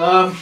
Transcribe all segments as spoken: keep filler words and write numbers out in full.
Ähm.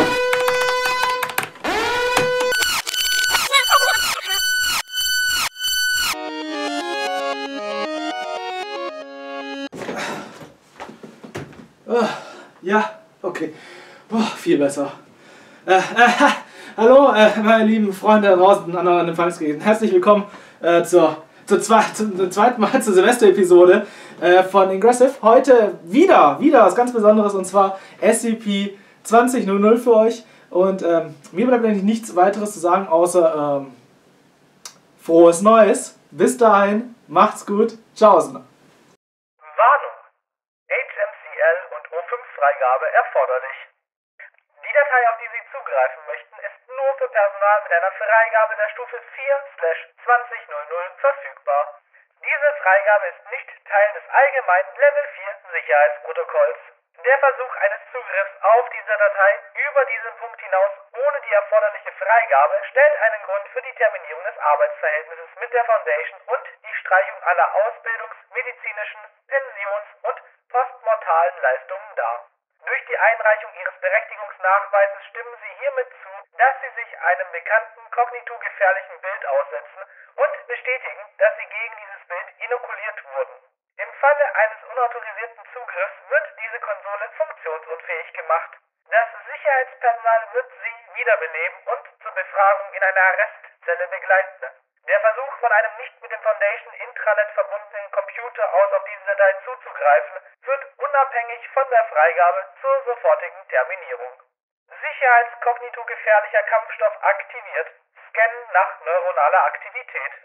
Oh, ja, okay. Oh, viel besser. Äh, äh, hallo, äh, meine lieben Freunde da draußen an den Empfangsgeräten. Herzlich willkommen äh, zur, zur, zwei, zum, zum zweiten Mal zur Silvester-Episode äh, von Ingressive. Heute wieder, wieder was ganz Besonderes, und zwar S C P zwanzig null null für euch. Und ähm, mir bleibt eigentlich nichts weiteres zu sagen, außer ähm, frohes Neues. Bis dahin, macht's gut. Tschaußen. Warnung. H M C L und O fünf Freigabe erforderlich. Die Datei, auf die Sie zugreifen möchten, ist nur für Personal mit einer Freigabe der Stufe vier zwanzig null null verfügbar. Diese Freigabe ist nicht Teil des allgemeinen Level vier Sicherheitsprotokolls. Der Versuch eines Zugriffs auf diese Datei über diesen Punkt hinaus ohne die erforderliche Freigabe stellt einen Grund für die Terminierung des Arbeitsverhältnisses mit der Foundation und die Streichung aller Ausbildungs-, medizinischen, Pensions- und postmortalen Leistungen dar. Durch die Einreichung Ihres Berechtigungsnachweises stimmen Sie hiermit zu, dass Sie sich einem bekannten kognitogefährlichen Bild aussetzen und bestätigen, dass Sie gegen dieses Bild inokuliert wurden. Im Falle eines unautorisierten Zugriffs wird diese Konsole funktionsunfähig gemacht. Das Sicherheitspersonal wird Sie wiederbeleben und zur Befragung in einer Arrestzelle begleiten. Der Versuch, von einem nicht mit dem Foundation Intranet verbundenen Computer aus auf diese Datei zuzugreifen, wird unabhängig von der Freigabe zur sofortigen Terminierung. Sicherheitskognitogefährlicher Kampfstoff aktiviert. Scannen nach neuronaler Aktivität.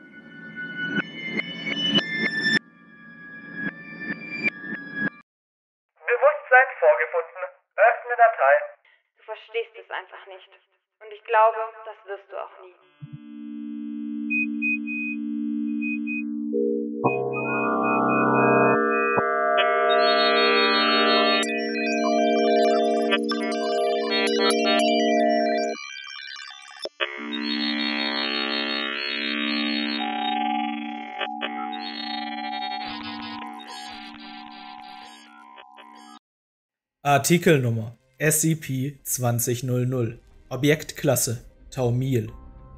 Bewusstsein vorgefunden. Öffne Datei. Du verstehst es einfach nicht. Und ich glaube, das wirst du auch nie. Artikelnummer S C P zwanzig null null. Objektklasse Taumil.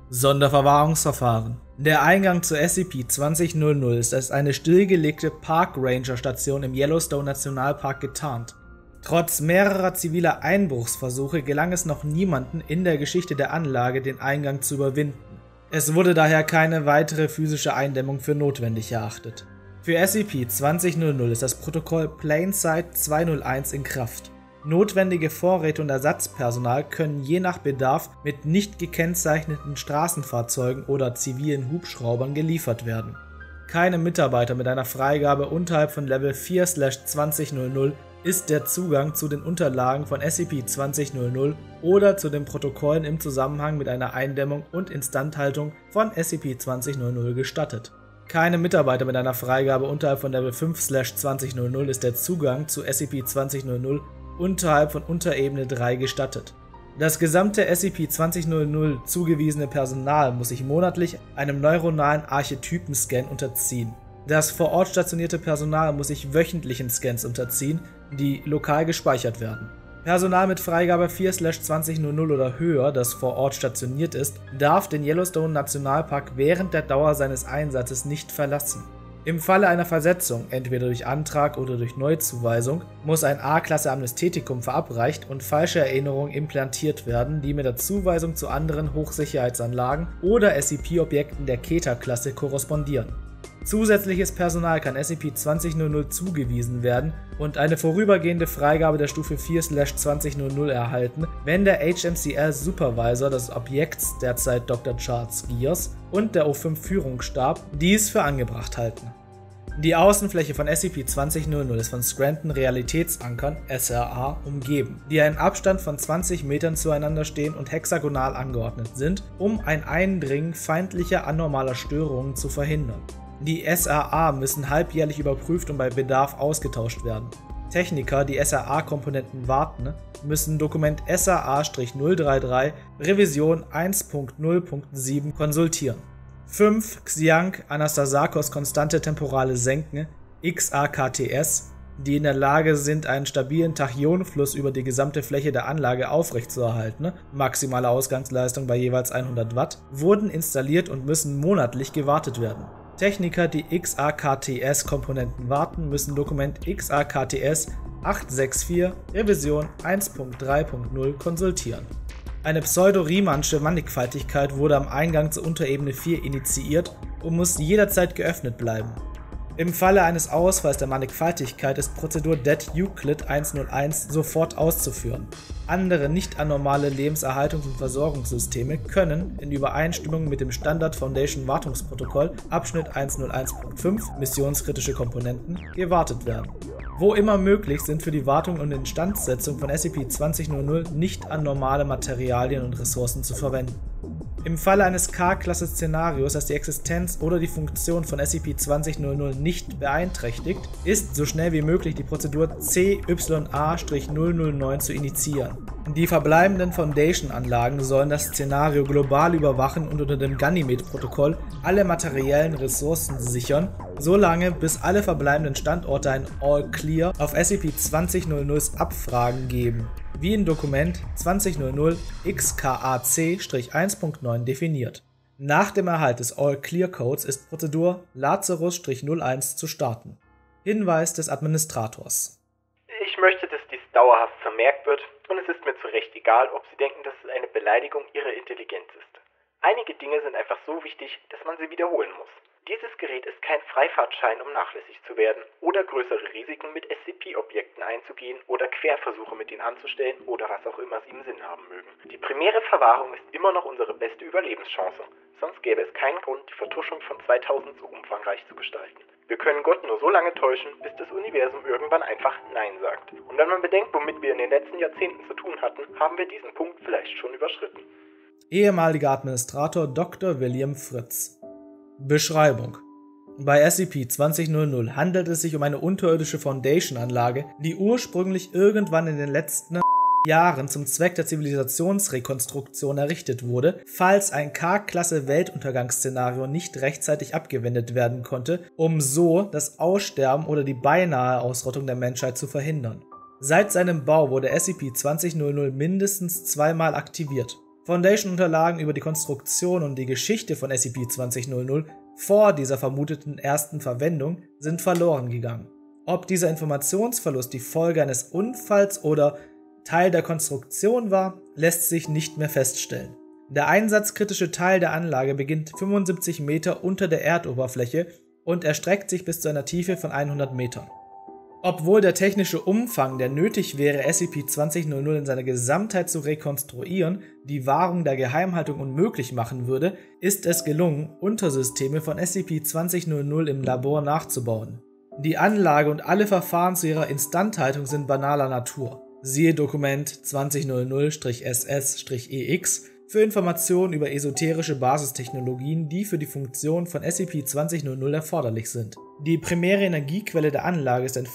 Sonderverwahrungsverfahren. Der Eingang zur S C P zwanzig null null ist als eine stillgelegte Park-Ranger-Station im Yellowstone Nationalpark getarnt. Trotz mehrerer ziviler Einbruchsversuche gelang es noch niemandem in der Geschichte der Anlage, den Eingang zu überwinden. Es wurde daher keine weitere physische Eindämmung für notwendig erachtet. Für S C P zwanzig null null ist das Protokoll PlainSight zweihunderteins in Kraft. Notwendige Vorräte und Ersatzpersonal können je nach Bedarf mit nicht gekennzeichneten Straßenfahrzeugen oder zivilen Hubschraubern geliefert werden. Keine Mitarbeiter mit einer Freigabe unterhalb von Level vier zwanzig null null ist der Zugang zu den Unterlagen von S C P zwanzig null null oder zu den Protokollen im Zusammenhang mit einer Eindämmung und Instandhaltung von S C P zwanzig null null gestattet. Keine Mitarbeiter mit einer Freigabe unterhalb von Level fünf zwanzig null null ist der Zugang zu S C P zwanzig null null unterhalb von Unterebene drei gestattet. Das gesamte S C P zwanzig null null zugewiesene Personal muss sich monatlich einem neuronalen Archetypenscan unterziehen. Das vor Ort stationierte Personal muss sich wöchentlichen Scans unterziehen, die lokal gespeichert werden. Personal mit Freigabe vier zwanzig null null oder höher, das vor Ort stationiert ist, darf den Yellowstone Nationalpark während der Dauer seines Einsatzes nicht verlassen. Im Falle einer Versetzung, entweder durch Antrag oder durch Neuzuweisung, muss ein A-Klasse Amnestikum verabreicht und falsche Erinnerungen implantiert werden, die mit der Zuweisung zu anderen Hochsicherheitsanlagen oder S C P-Objekten der Keter-Klasse korrespondieren. Zusätzliches Personal kann S C P zwanzig null null zugewiesen werden und eine vorübergehende Freigabe der Stufe vier zwanzig null null erhalten, wenn der H M C L Supervisor des Objekts, derzeit Doktor Charles Gears, und der O fünf Führungsstab dies für angebracht halten. Die Außenfläche von S C P zwanzig null null ist von Scranton Realitätsankern S R A umgeben, die einen Abstand von zwanzig Metern zueinander stehen und hexagonal angeordnet sind, um ein Eindringen feindlicher anormaler Störungen zu verhindern. Die S R A müssen halbjährlich überprüft und bei Bedarf ausgetauscht werden. Techniker, die S R A-Komponenten warten, müssen Dokument S R A null drei drei Revision eins Punkt null Punkt sieben konsultieren. fünf Xiank Anastasakos konstante temporale Senken X A K T S die in der Lage sind, einen stabilen Tachyonfluss über die gesamte Fläche der Anlage aufrechtzuerhalten, maximale Ausgangsleistung bei jeweils hundert Watt, wurden installiert und müssen monatlich gewartet werden. Techniker, die X A K T S-Komponenten warten, müssen Dokument X A K T S acht sechs vier Revision eins Punkt drei Punkt null konsultieren. Eine pseudo-Riemannsche Mannigfaltigkeit wurde am Eingang zur Unterebene vier initiiert und muss jederzeit geöffnet bleiben. Im Falle eines Ausfalls der Mannigfaltigkeit ist Prozedur D E T Euclid hunderteins sofort auszuführen. Andere nicht anormale Lebenserhaltungs- und Versorgungssysteme können in Übereinstimmung mit dem Standard Foundation Wartungsprotokoll Abschnitt hunderteins Punkt fünf Missionskritische Komponenten gewartet werden. Wo immer möglich sind für die Wartung und Instandsetzung von S C P zwanzig null null nicht anormale Materialien und Ressourcen zu verwenden. Im Falle eines K-Klasse-Szenarios, das die Existenz oder die Funktion von S C P zwanzig null null nicht beeinträchtigt, ist so schnell wie möglich die Prozedur C Y A null null neun zu initiieren. Die verbleibenden Foundation-Anlagen sollen das Szenario global überwachen und unter dem Ganymed-Protokoll alle materiellen Ressourcen sichern, solange bis alle verbleibenden Standorte ein All Clear auf S C P zwanzig null nulls Abfragen geben, wie in Dokument zwanzig null null X K A C eins Punkt neun definiert. Nach dem Erhalt des All Clear Codes ist Prozedur Lazarus null eins zu starten. Hinweis des Administrators. Ich möchte, dass dies dauerhaft vermerkt wird, und es ist mir zu Recht egal, ob Sie denken, dass es eine Beleidigung Ihrer Intelligenz ist. Einige Dinge sind einfach so wichtig, dass man sie wiederholen muss. Dieses Gerät ist kein Freifahrtschein, um nachlässig zu werden oder größere Risiken mit S C P-Objekten einzugehen oder Querversuche mit ihnen anzustellen oder was auch immer sie im Sinn haben mögen. Die primäre Verwahrung ist immer noch unsere beste Überlebenschance, sonst gäbe es keinen Grund, die Vertuschung von zweitausend so umfangreich zu gestalten. Wir können Gott nur so lange täuschen, bis das Universum irgendwann einfach Nein sagt. Und wenn man bedenkt, womit wir in den letzten Jahrzehnten zu tun hatten, haben wir diesen Punkt vielleicht schon überschritten. Ehemaliger Administrator Doktor William Fritz. Beschreibung: Bei S C P zwanzig null null handelt es sich um eine unterirdische Foundation-Anlage, die ursprünglich irgendwann in den letzten Jahren zum Zweck der Zivilisationsrekonstruktion errichtet wurde, falls ein K-Klasse-Weltuntergangsszenario nicht rechtzeitig abgewendet werden konnte, um so das Aussterben oder die beinahe Ausrottung der Menschheit zu verhindern. Seit seinem Bau wurde S C P zwanzig null null mindestens zweimal aktiviert. Foundation-Unterlagen über die Konstruktion und die Geschichte von S C P zwanzig null null vor dieser vermuteten ersten Verwendung sind verloren gegangen. Ob dieser Informationsverlust die Folge eines Unfalls oder Teil der Konstruktion war, lässt sich nicht mehr feststellen. Der einsatzkritische Teil der Anlage beginnt fünfundsiebzig Meter unter der Erdoberfläche und erstreckt sich bis zu einer Tiefe von hundert Metern. Obwohl der technische Umfang, der nötig wäre, S C P zwanzig null null in seiner Gesamtheit zu rekonstruieren, die Wahrung der Geheimhaltung unmöglich machen würde, ist es gelungen, Untersysteme von S C P zwanzig null null im Labor nachzubauen. Die Anlage und alle Verfahren zu ihrer Instandhaltung sind banaler Natur. Siehe Dokument zwanzig null null S S E X für Informationen über esoterische Basistechnologien, die für die Funktion von S C P zwanzig null null erforderlich sind. Die primäre Energiequelle der Anlage ist ein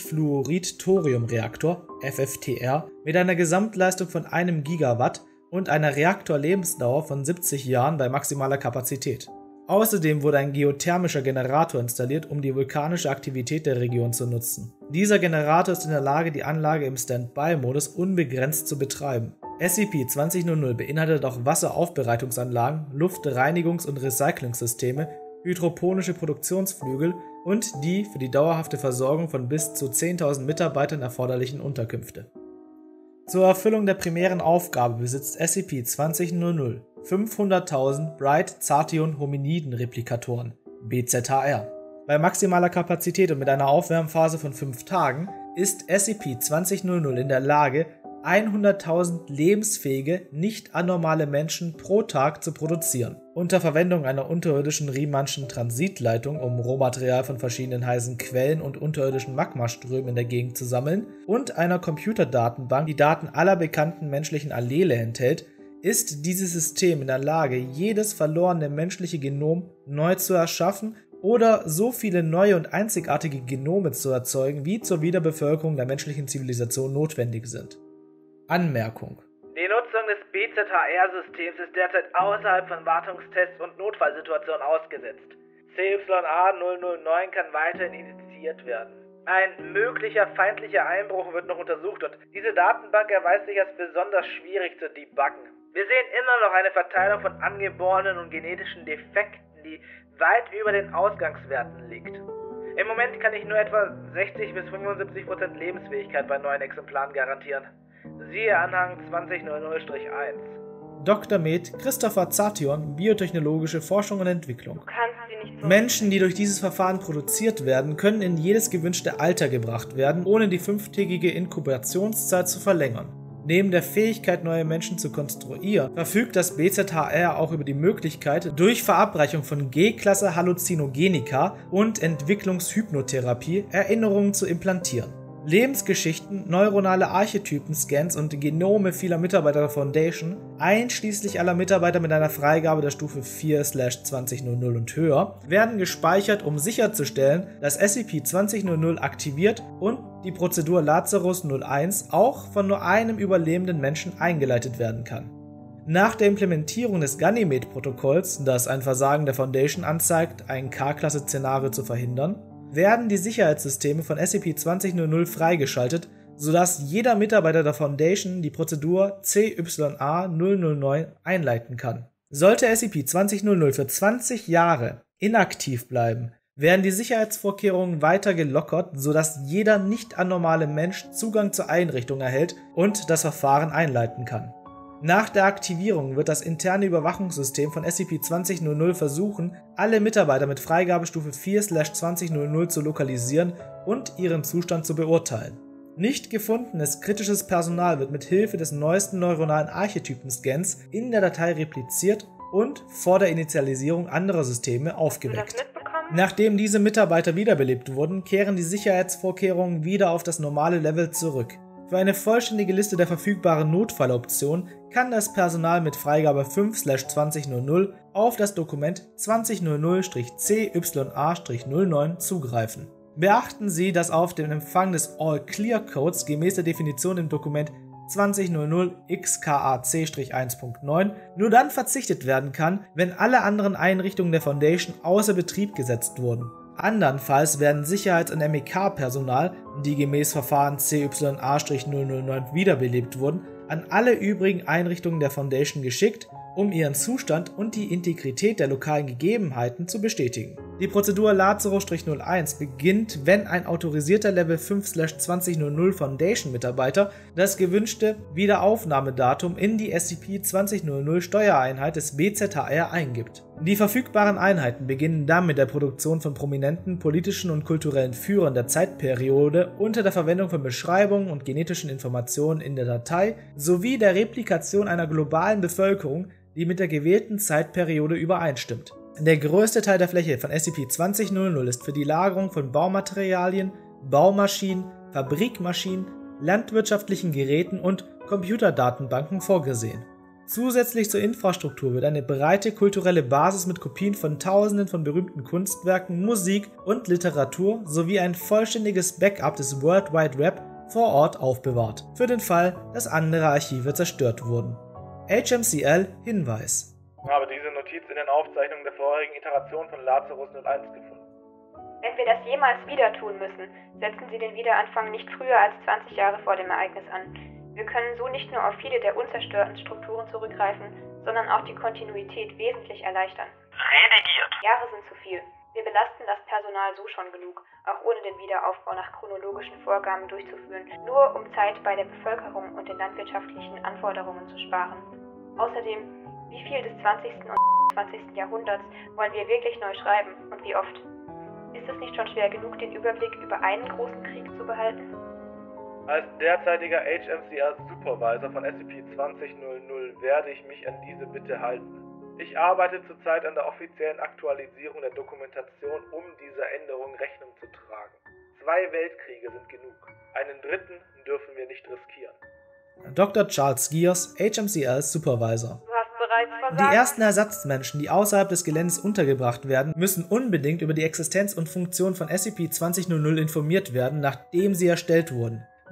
Flüssigfluorid-Thorium-Reaktor F F T R mit einer Gesamtleistung von einem Gigawatt und einer Reaktorlebensdauer von siebzig Jahren bei maximaler Kapazität. Außerdem wurde ein geothermischer Generator installiert, um die vulkanische Aktivität der Region zu nutzen. Dieser Generator ist in der Lage, die Anlage im Standby-Modus unbegrenzt zu betreiben. S C P zwanzig null null beinhaltet auch Wasseraufbereitungsanlagen, Luftreinigungs- und Recyclingssysteme, hydroponische Produktionsflügel und die für die dauerhafte Versorgung von bis zu zehntausend Mitarbeitern erforderlichen Unterkünfte. Zur Erfüllung der primären Aufgabe besitzt S C P zwanzig null null fünfhunderttausend Bright Zartion Hominiden Replikatoren B Z H R. Bei maximaler Kapazität und mit einer Aufwärmphase von fünf Tagen ist S C P zwanzig null null in der Lage, hunderttausend lebensfähige, nicht anormale Menschen pro Tag zu produzieren. Unter Verwendung einer unterirdischen Riemannschen Transitleitung, um Rohmaterial von verschiedenen heißen Quellen und unterirdischen Magmaströmen in der Gegend zu sammeln, und einer Computerdatenbank, die Daten aller bekannten menschlichen Allele enthält, ist dieses System in der Lage, jedes verlorene menschliche Genom neu zu erschaffen oder so viele neue und einzigartige Genome zu erzeugen, wie zur Wiederbevölkerung der menschlichen Zivilisation notwendig sind. Anmerkung: Die Nutzung des B Z H R-Systems ist derzeit außerhalb von Wartungstests und Notfallsituationen ausgesetzt. C Y A null null neun kann weiterhin initiiert werden. Ein möglicher feindlicher Einbruch wird noch untersucht und diese Datenbank erweist sich als besonders schwierig zu debuggen. Wir sehen immer noch eine Verteilung von angeborenen und genetischen Defekten, die weit über den Ausgangswerten liegt. Im Moment kann ich nur etwa sechzig bis fünfundsiebzig Prozent Lebensfähigkeit bei neuen Exemplaren garantieren. Siehe Anhang zwanzig null null eins. Doktor Med Christopher Zation, Biotechnologische Forschung und Entwicklung. Du kannst sie nicht so. Menschen, die durch dieses Verfahren produziert werden, können in jedes gewünschte Alter gebracht werden, ohne die fünftägige Inkubationszeit zu verlängern. Neben der Fähigkeit, neue Menschen zu konstruieren, verfügt das B Z H R auch über die Möglichkeit, durch Verabreichung von G-Klasse Halluzinogenika und Entwicklungshypnotherapie Erinnerungen zu implantieren. Lebensgeschichten, neuronale Archetypen-Scans und Genome vieler Mitarbeiter der Foundation, einschließlich aller Mitarbeiter mit einer Freigabe der Stufe vier zwanzig null null und höher, werden gespeichert, um sicherzustellen, dass S C P zwanzig null null aktiviert und die Prozedur Lazarus null eins auch von nur einem überlebenden Menschen eingeleitet werden kann. Nach der Implementierung des Ganymed-Protokolls, das ein Versagen der Foundation anzeigt, ein K-Klasse-Szenario zu verhindern, werden die Sicherheitssysteme von S C P zwanzig null null freigeschaltet, sodass jeder Mitarbeiter der Foundation die Prozedur C Y A null null neun einleiten kann. Sollte S C P zwanzig null null für zwanzig Jahre inaktiv bleiben, werden die Sicherheitsvorkehrungen weiter gelockert, sodass jeder nicht anormale Mensch Zugang zur Einrichtung erhält und das Verfahren einleiten kann. Nach der Aktivierung wird das interne Überwachungssystem von S C P zwanzig null null versuchen, alle Mitarbeiter mit Freigabestufe vier zwanzig null null zu lokalisieren und ihren Zustand zu beurteilen. Nicht gefundenes kritisches Personal wird mit Hilfe des neuesten neuronalen Archetypen-Scans in der Datei repliziert und vor der Initialisierung anderer Systeme aufgeweckt. Nachdem diese Mitarbeiter wiederbelebt wurden, kehren die Sicherheitsvorkehrungen wieder auf das normale Level zurück. Für eine vollständige Liste der verfügbaren Notfalloptionen kann das Personal mit Freigabe fünf zwanzig null null auf das Dokument zwanzig null null C Y A null neun zugreifen. Beachten Sie, dass auf den Empfang des All-Clear-Codes gemäß der Definition im Dokument zwanzig null null X K A C eins Punkt neun nur dann verzichtet werden kann, wenn alle anderen Einrichtungen der Foundation außer Betrieb gesetzt wurden. Andernfalls werden Sicherheits- und M E K-Personal, die gemäß Verfahren C Y A null null neun wiederbelebt wurden, an alle übrigen Einrichtungen der Foundation geschickt, um ihren Zustand und die Integrität der lokalen Gegebenheiten zu bestätigen. Die Prozedur Lazarus null eins beginnt, wenn ein autorisierter Level fünf zwanzig null null Foundation-Mitarbeiter das gewünschte Wiederaufnahmedatum in die S C P zwanzig null null Steuereinheit des B Z H R eingibt. Die verfügbaren Einheiten beginnen dann mit der Produktion von prominenten politischen und kulturellen Führern der Zeitperiode unter der Verwendung von Beschreibungen und genetischen Informationen in der Datei sowie der Replikation einer globalen Bevölkerung, die mit der gewählten Zeitperiode übereinstimmt. Der größte Teil der Fläche von S C P zwanzig null null ist für die Lagerung von Baumaterialien, Baumaschinen, Fabrikmaschinen, landwirtschaftlichen Geräten und Computerdatenbanken vorgesehen. Zusätzlich zur Infrastruktur wird eine breite kulturelle Basis mit Kopien von Tausenden von berühmten Kunstwerken, Musik und Literatur sowie ein vollständiges Backup des World Wide Web vor Ort aufbewahrt, für den Fall, dass andere Archive zerstört wurden. H M C L Hinweis. Ich habe diese Notiz in den Aufzeichnungen der vorherigen Iteration von Lazarus null eins gefunden. Wenn wir das jemals wieder tun müssen, setzen Sie den Wiederanfang nicht früher als zwanzig Jahre vor dem Ereignis an. Wir können so nicht nur auf viele der unzerstörten Strukturen zurückgreifen, sondern auch die Kontinuität wesentlich erleichtern. Redigiert. Jahre sind zu viel. Wir belasten das Personal so schon genug, auch ohne den Wiederaufbau nach chronologischen Vorgaben durchzuführen, nur um Zeit bei der Bevölkerung und den landwirtschaftlichen Anforderungen zu sparen. Außerdem, wie viel des zwanzigsten und zwanzigsten Jahrhunderts wollen wir wirklich neu schreiben und wie oft? Ist es nicht schon schwer genug, den Überblick über einen großen Krieg zu behalten? Als derzeitiger H M C L-Supervisor von S C P zwanzig null null werde ich mich an diese Bitte halten. Ich arbeite zurzeit an der offiziellen Aktualisierung der Dokumentation, um dieser Änderung Rechnung zu tragen. Zwei Weltkriege sind genug. Einen dritten dürfen wir nicht riskieren. Doktor Charles Gears, H M C L Supervisor. Du hast bereits versagt. Die ersten Ersatzmenschen, die außerhalb des Geländes untergebracht werden, müssen unbedingt über die Existenz und Funktion von S C P zwanzig null null informiert werden, nachdem sie erstellt wurden.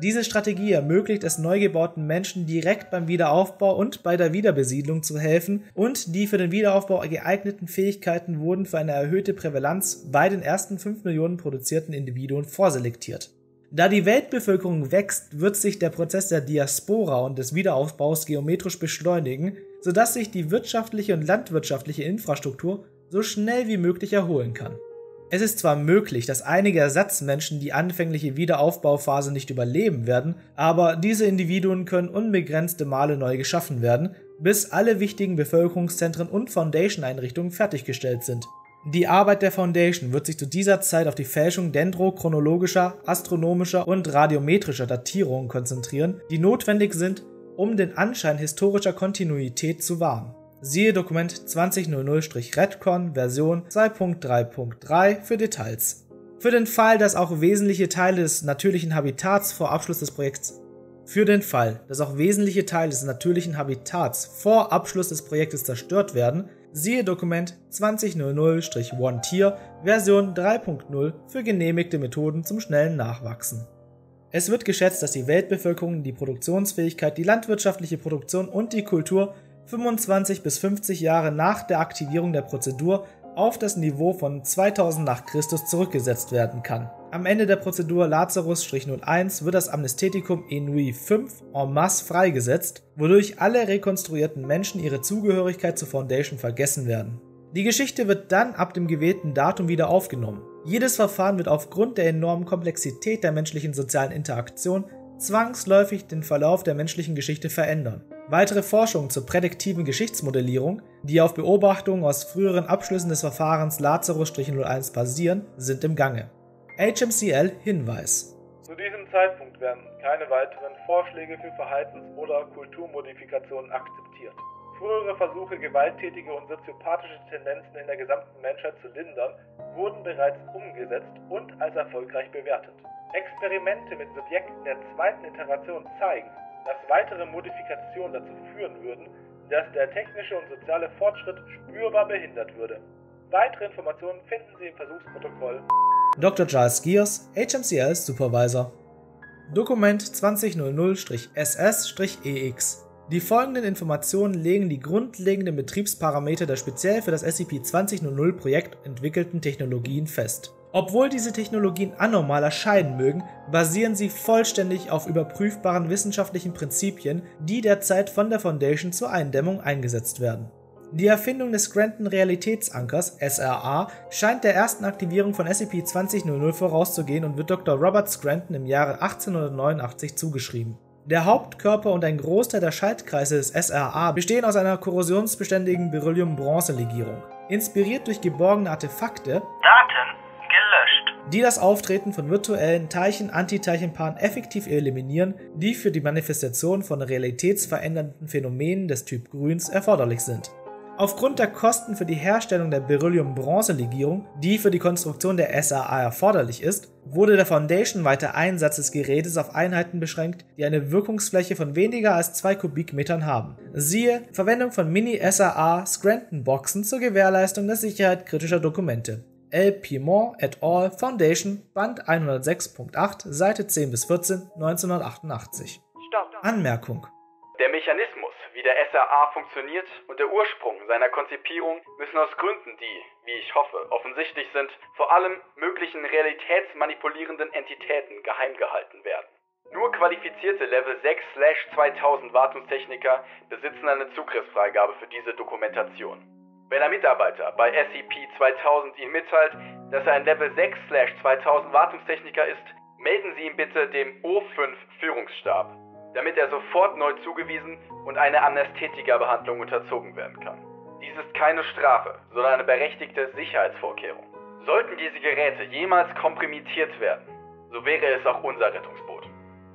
Diese Strategie ermöglicht es neugebauten Menschen direkt beim Wiederaufbau und bei der Wiederbesiedlung zu helfen, und die für den Wiederaufbau geeigneten Fähigkeiten wurden für eine erhöhte Prävalenz bei den ersten fünf Millionen produzierten Individuen vorselektiert. Da die Weltbevölkerung wächst, wird sich der Prozess der Diaspora und des Wiederaufbaus geometrisch beschleunigen, sodass sich die wirtschaftliche und landwirtschaftliche Infrastruktur so schnell wie möglich erholen kann. Es ist zwar möglich, dass einige Ersatzmenschen die anfängliche Wiederaufbauphase nicht überleben werden, aber diese Individuen können unbegrenzte Male neu geschaffen werden, bis alle wichtigen Bevölkerungszentren und Foundation-Einrichtungen fertiggestellt sind. Die Arbeit der Foundation wird sich zu dieser Zeit auf die Fälschung dendrochronologischer, astronomischer und radiometrischer Datierungen konzentrieren, die notwendig sind, um den Anschein historischer Kontinuität zu wahren. Siehe Dokument zwanzig null null Redcon Version zwei Punkt drei Punkt drei für Details. Für den Fall, dass auch wesentliche Teile des natürlichen Habitats vor Abschluss des Projekts Für den Fall, dass auch wesentliche Teile des natürlichen Habitats vor Abschluss des Projektes zerstört werden, siehe Dokument zwanzig null null One Tier Version drei Punkt null für genehmigte Methoden zum schnellen Nachwachsen. Es wird geschätzt, dass die Weltbevölkerung die Produktionsfähigkeit, die landwirtschaftliche Produktion und die Kultur fünfundzwanzig bis fünfzig Jahre nach der Aktivierung der Prozedur auf das Niveau von zweitausend nach Christus zurückgesetzt werden kann. Am Ende der Prozedur Lazarus null eins wird das Amnestetikum Enui fünf en masse freigesetzt, wodurch alle rekonstruierten Menschen ihre Zugehörigkeit zur Foundation vergessen werden. Die Geschichte wird dann ab dem gewählten Datum wieder aufgenommen. Jedes Verfahren wird aufgrund der enormen Komplexität der menschlichen sozialen Interaktion zwangsläufig den Verlauf der menschlichen Geschichte verändern. Weitere Forschungen zur prädiktiven Geschichtsmodellierung, die auf Beobachtungen aus früheren Abschlüssen des Verfahrens Lazarus null eins basieren, sind im Gange. H M C L Hinweis: Zu diesem Zeitpunkt werden keine weiteren Vorschläge für Verhaltens- oder Kulturmodifikationen akzeptiert. Frühere Versuche, gewalttätige und soziopathische Tendenzen in der gesamten Menschheit zu lindern, wurden bereits umgesetzt und als erfolgreich bewertet. Experimente mit Subjekten der zweiten Iteration zeigen, dass weitere Modifikationen dazu führen würden, dass der technische und soziale Fortschritt spürbar behindert würde. Weitere Informationen finden Sie im Versuchsprotokoll. Doktor Giles Gears, H M C L Supervisor. Dokument zwanzig null null S S E X. Die folgenden Informationen legen die grundlegenden Betriebsparameter der speziell für das S C P zwanzig null null Projekt entwickelten Technologien fest. Obwohl diese Technologien anormal erscheinen mögen, basieren sie vollständig auf überprüfbaren wissenschaftlichen Prinzipien, die derzeit von der Foundation zur Eindämmung eingesetzt werden. Die Erfindung des Scranton Realitätsankers S R A scheint der ersten Aktivierung von S C P zwanzig null null vorauszugehen und wird Doktor Robert Scranton im Jahre achtzehnhundertneunundachtzig zugeschrieben. Der Hauptkörper und ein Großteil der Schaltkreise des S R A bestehen aus einer korrosionsbeständigen Beryllium-Bronze-Legierung. Inspiriert durch geborgene Artefakte, Daten gelöscht, die das Auftreten von virtuellen Teilchen-Antiteilchenpaaren effektiv eliminieren, die für die Manifestation von realitätsverändernden Phänomenen des Typ Grüns erforderlich sind. Aufgrund der Kosten für die Herstellung der Beryllium-Bronze-Legierung, die für die Konstruktion der S R A erforderlich ist, wurde der Foundation weiter Einsatz des Gerätes auf Einheiten beschränkt, die eine Wirkungsfläche von weniger als zwei Kubikmetern haben. Siehe Verwendung von Mini-S R A-Scranton-Boxen zur Gewährleistung der Sicherheit kritischer Dokumente. L. Piedmont et al. Foundation, Band hundertsechs Punkt acht, Seite zehn bis vierzehn, neunzehnhundertachtundachtzig. Stopp. Anmerkung: Der Mechanismus, wie der S R A funktioniert und der Ursprung seiner Konzipierung müssen aus Gründen, die, wie ich hoffe, offensichtlich sind, vor allem möglichen realitätsmanipulierenden Entitäten geheim gehalten werden. Nur qualifizierte Level sechs zweitausend Wartungstechniker besitzen eine Zugriffsfreigabe für diese Dokumentation. Wenn ein Mitarbeiter bei S C P zweitausend Ihnen mitteilt, dass er ein Level sechs zweitausend Wartungstechniker ist, melden Sie ihn bitte dem O fünf Führungsstab, damit er sofort neu zugewiesen und eine Anästhetika-Behandlung unterzogen werden kann. Dies ist keine Strafe, sondern eine berechtigte Sicherheitsvorkehrung. Sollten diese Geräte jemals kompromittiert werden, so wäre es auch unser Rettungsboot.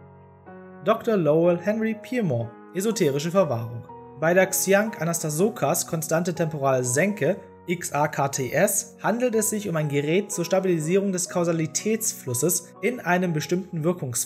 Doktor Lowell Henry Piedmont, esoterische Verwahrung. Bei der Xiank-Anastasokas konstante temporale Senke X A K T S handelt es sich um ein Gerät zur Stabilisierung des Kausalitätsflusses in einem bestimmten Wirkungsfeld.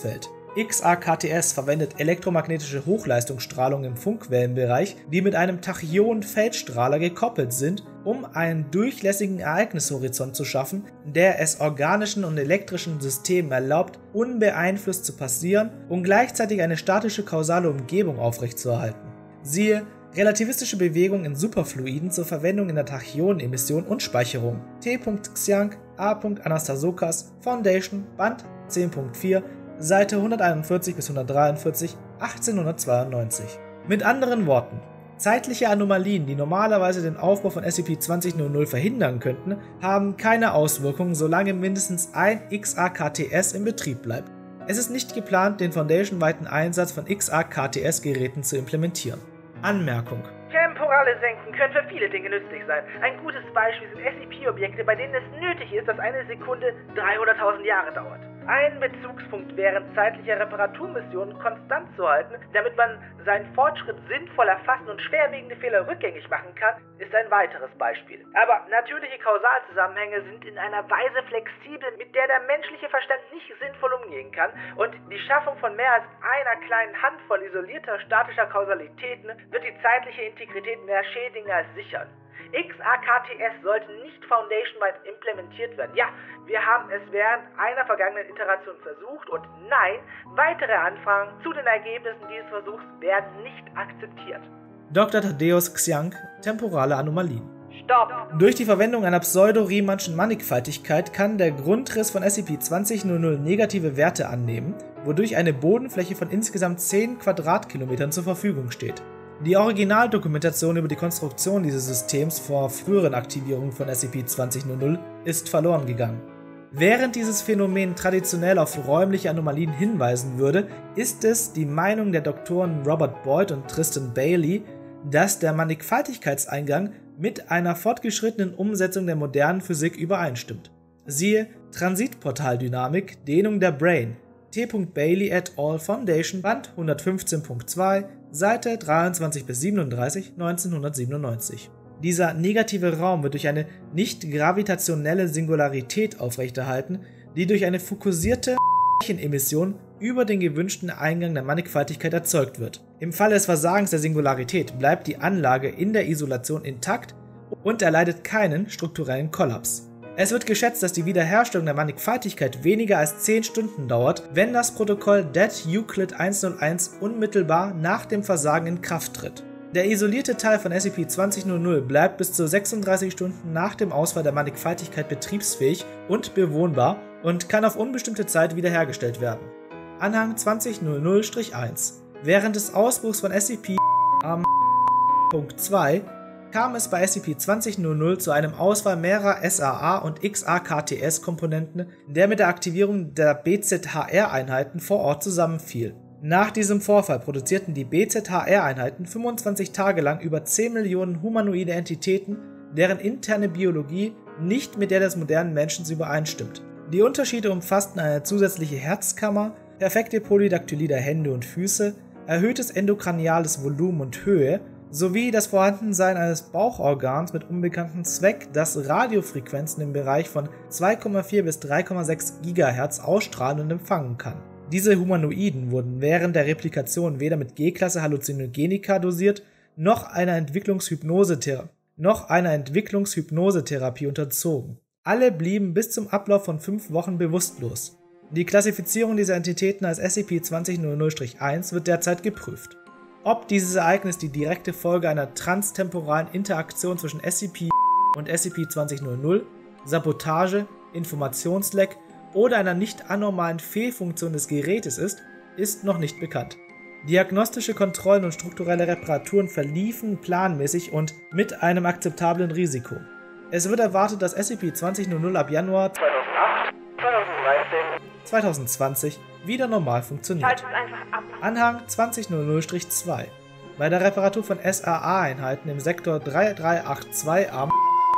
X A K T S verwendet elektromagnetische Hochleistungsstrahlung im Funkwellenbereich, die mit einem Tachyon-Feldstrahler gekoppelt sind, um einen durchlässigen Ereignishorizont zu schaffen, der es organischen und elektrischen Systemen erlaubt, unbeeinflusst zu passieren und gleichzeitig eine statische kausale Umgebung aufrechtzuerhalten. Siehe relativistische Bewegung in Superfluiden zur Verwendung in der Tachyonemission und Speicherung. T. Xiang, A. Anastasokas, Foundation, Band zehn Punkt vier, Seite hunderteinundvierzig bis hundertdreiundvierzig, achtzehnhundertzweiundneunzig. Mit anderen Worten, zeitliche Anomalien, die normalerweise den Aufbau von S C P zwanzig null null verhindern könnten, haben keine Auswirkungen, solange mindestens ein X A K T S in Betrieb bleibt. Es ist nicht geplant, den Foundation-weiten Einsatz von X A K T S-Geräten zu implementieren. Anmerkung: Temporale Senken können für viele Dinge nützlich sein. Ein gutes Beispiel sind S C P-Objekte, bei denen es nötig ist, dass eine Sekunde dreihunderttausend Jahre dauert. Einen Bezugspunkt während zeitlicher Reparaturmissionen konstant zu halten, damit man seinen Fortschritt sinnvoll erfassen und schwerwiegende Fehler rückgängig machen kann, ist ein weiteres Beispiel. Aber natürliche Kausalzusammenhänge sind in einer Weise flexibel, mit der der menschliche Verstand nicht sinnvoll umgehen kann, und die Schaffung von mehr als einer kleinen Handvoll isolierter statischer Kausalitäten wird die zeitliche Integrität mehr schädigen als sichern. X A K T S sollte nicht foundation-weit implementiert werden. Ja, wir haben es während einer vergangenen Iteration versucht, und nein, weitere Anfragen zu den Ergebnissen dieses Versuchs werden nicht akzeptiert. Doktor Thaddäus Xiang, temporale Anomalien. Stopp! Durch die Verwendung einer pseudo-Riemannschen Mannigfaltigkeit kann der Grundriss von S C P zwanzig null null negative Werte annehmen, wodurch eine Bodenfläche von insgesamt zehn Quadratkilometern zur Verfügung steht. Die Originaldokumentation über die Konstruktion dieses Systems vor früheren Aktivierungen von S C P zwanzig null null ist verloren gegangen. Während dieses Phänomen traditionell auf räumliche Anomalien hinweisen würde, ist es die Meinung der Doktoren Robert Boyd und Tristan Bailey, dass der Mannigfaltigkeitseingang mit einer fortgeschrittenen Umsetzung der modernen Physik übereinstimmt. Siehe Transitportaldynamik, Dehnung der Brain, T. Bailey et al. Foundation, Band hundertfünfzehn Punkt zwei, Seite dreiundzwanzig bis siebenunddreißig, neunzehnhundertsiebenundneunzig. Dieser negative Raum wird durch eine nicht-gravitationelle Singularität aufrechterhalten, die durch eine fokussierte Emission über den gewünschten Eingang der Mannigfaltigkeit erzeugt wird. Im Falle des Versagens der Singularität bleibt die Anlage in der Isolation intakt und erleidet keinen strukturellen Kollaps. Es wird geschätzt, dass die Wiederherstellung der Mannigfaltigkeit weniger als zehn Stunden dauert, wenn das Protokoll D E T Euclid hunderteins unmittelbar nach dem Versagen in Kraft tritt. Der isolierte Teil von S C P zwanzig null null bleibt bis zu sechsunddreißig Stunden nach dem Ausfall der Mannigfaltigkeit betriebsfähig und bewohnbar und kann auf unbestimmte Zeit wiederhergestellt werden. Anhang zwanzig null null eins. Während des Ausbruchs von S C P am Punkt zwei kam es bei S C P zwanzig null null zu einem Ausfall mehrerer S A A und X A K T S-Komponenten, der mit der Aktivierung der B Z H R-Einheiten vor Ort zusammenfiel. Nach diesem Vorfall produzierten die B Z H R-Einheiten fünfundzwanzig Tage lang über zehn Millionen humanoide Entitäten, deren interne Biologie nicht mit der des modernen Menschen übereinstimmt. Die Unterschiede umfassten eine zusätzliche Herzkammer, perfekte Polydaktylie der Hände und Füße, erhöhtes endokraniales Volumen und Höhe, sowie das Vorhandensein eines Bauchorgans mit unbekanntem Zweck, das Radiofrequenzen im Bereich von zwei Komma vier bis drei Komma sechs Gigahertz ausstrahlen und empfangen kann. Diese Humanoiden wurden während der Replikation weder mit G-Klasse Halluzinogenika dosiert, noch einer Entwicklungshypnosetherapie, noch einer Entwicklungshypnosetherapie unterzogen. Alle blieben bis zum Ablauf von fünf Wochen bewusstlos. Die Klassifizierung dieser Entitäten als S C P zwanzig null null eins wird derzeit geprüft. Ob dieses Ereignis die direkte Folge einer transtemporalen Interaktion zwischen S C P und S C P zwanzig null null, Sabotage, Informationsleck oder einer nicht anormalen Fehlfunktion des Gerätes ist, ist noch nicht bekannt. Diagnostische Kontrollen und strukturelle Reparaturen verliefen planmäßig und mit einem akzeptablen Risiko. Es wird erwartet, dass S C P zwanzig null null ab Januar zweitausendacht, zweitausenddreizehn, zweitausendzwanzig wieder normal funktioniert. Schaltet einfach ab. Anhang zwanzig null null zwei. Bei der Reparatur von S A A-Einheiten im Sektor drei drei acht zwei A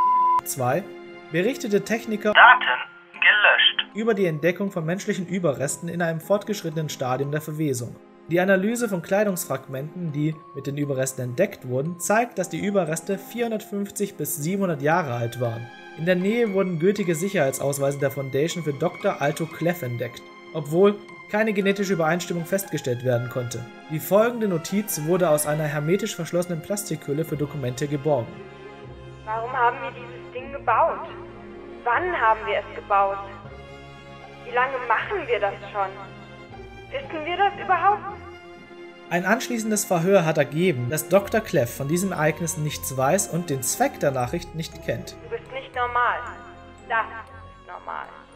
zwei berichtete Techniker Daten gelöscht. über die Entdeckung von menschlichen Überresten in einem fortgeschrittenen Stadium der Verwesung. Die Analyse von Kleidungsfragmenten, die mit den Überresten entdeckt wurden, zeigt, dass die Überreste vierhundertfünfzig bis siebenhundert Jahre alt waren. In der Nähe wurden gültige Sicherheitsausweise der Foundation für Doktor Alto Cleff entdeckt. Obwohl keine genetische Übereinstimmung festgestellt werden konnte. Die folgende Notiz wurde aus einer hermetisch verschlossenen Plastikhülle für Dokumente geborgen. Warum haben wir dieses Ding gebaut? Wann haben wir es gebaut? Wie lange machen wir das schon? Wissen wir das überhaupt? Ein anschließendes Verhör hat ergeben, dass Doktor Clef von diesem Ereignis nichts weiß und den Zweck der Nachricht nicht kennt. Du bist nicht normal. Das ist normal.